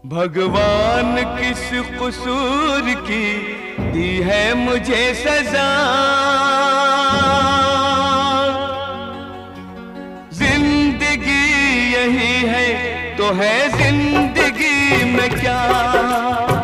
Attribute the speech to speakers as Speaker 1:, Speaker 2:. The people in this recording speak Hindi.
Speaker 1: भगवान किस कसूर की दी है मुझे सजा। जिंदगी यही है तो है जिंदगी में क्या।